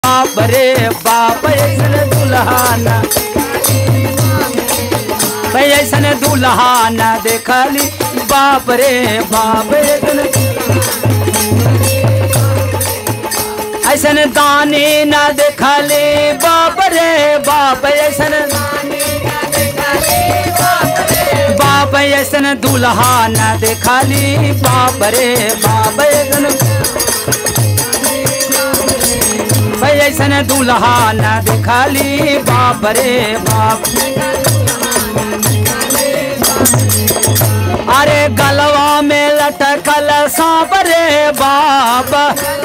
बाप रे बाप ऐसन दुल्हाना ऐसन दुल्हाना देखली बाप रे बाप ऐसन दानी ना देखली बाप रे बाप ऐसन बाप ऐसन दुल्हाना देखली बाप रे बाप ऐसन दुल्हाना देखली बाप रे बाप। अरे गलवा में लटकल सांप रे बाप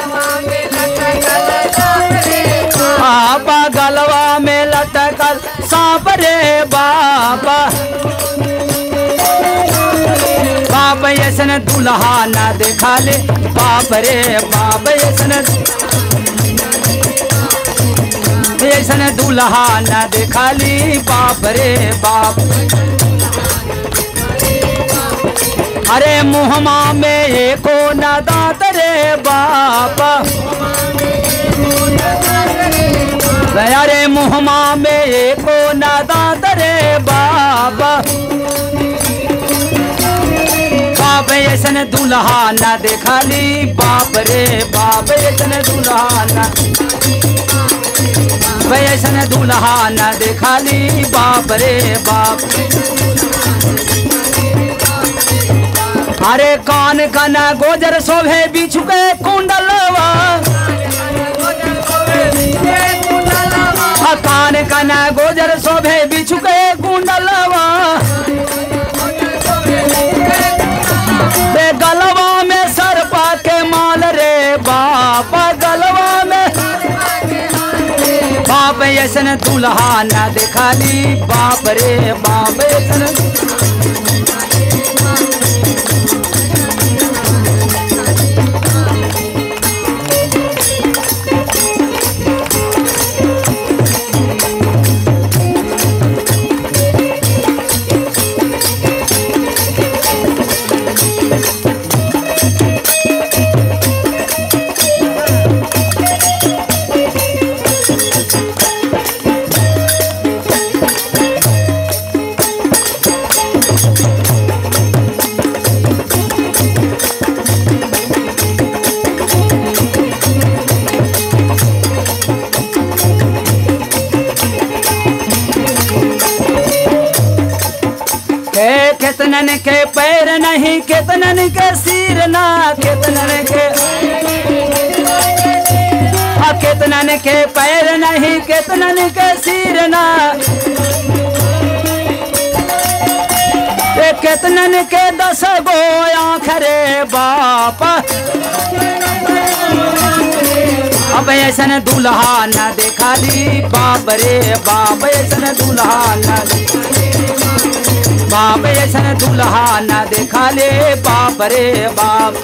बाबा गलवा में लटकल सांप रे बाप बाप ऐसन दुल्हाना देखले बाप रे बाप ऐसन दुल्हाना देखली बाप रे बाप। अरे मुहमा में एको न दांत रे बाप अरे मुहमा में एको न दांत रे बाप बाप ऐसन दुल्हाना देखली बाप रे बाप ऐसन दुल्हाना ऐसन दुल्हाना देखली बाप रे बाप। अरे कान कना गोजर शोभे बिछु के कुंडलवा कान कना गोजर शोभे बिछु के कुंडलवा बे गलवा में सरपा के माल रे बाप गलवा में बाप ऐसन दुल्हाना देखली बाप रे बाप ऐसन कितनन के पैर नहीं कितनन के सिर ना कितनन के पैर नहीं कितनन के सिर ना कितनन के 10 गो आँख रे बाप अब ऐसन दुल्हाना देखली बाप रे बाप ऐसन दुल्हाना बाप ऐसन दुल्हाना देखले बाप रे बाप।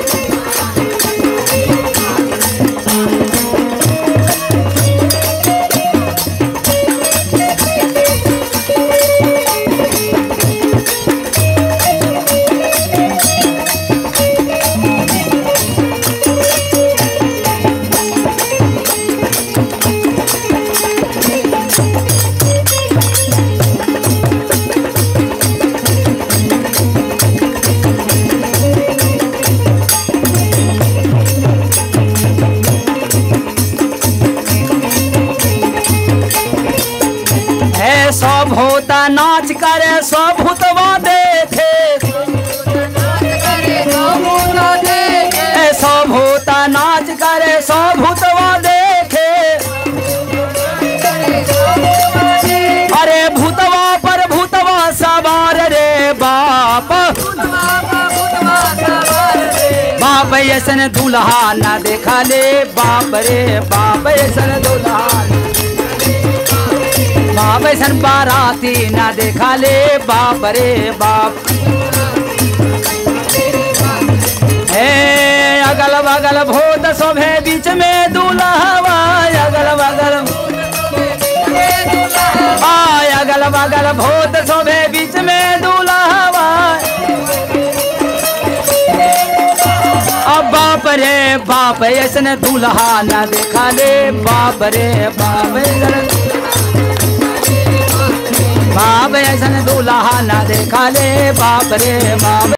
सब होता नाच करे सब भूतवा देखे सब होता नाच करे सब भूतवा देखे अरे भूतवा पर भूतवा सवार रे बाप बाप ऐसन दुल्हाना देखले बाप रे बाप ऐसन दुल्हाना बाप ऐसन बाराती ना देखले बाप रे बाप। हे अगल बगल भूत शोभे बीच में दुल्हवा अगल बगल अगल बगल भूत शोभे बीच में दुल्हवा अब बाप रे बाप ऐसन दूल्हा न देखा ले बाप रे बाप बाप ऐसन दूल्हा न देखा ले बाप रे बाप।